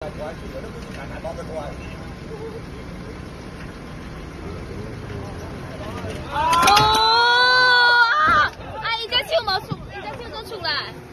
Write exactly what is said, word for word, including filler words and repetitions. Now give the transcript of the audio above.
哦啊！啊！而家超冇出，而家超咗出嚟。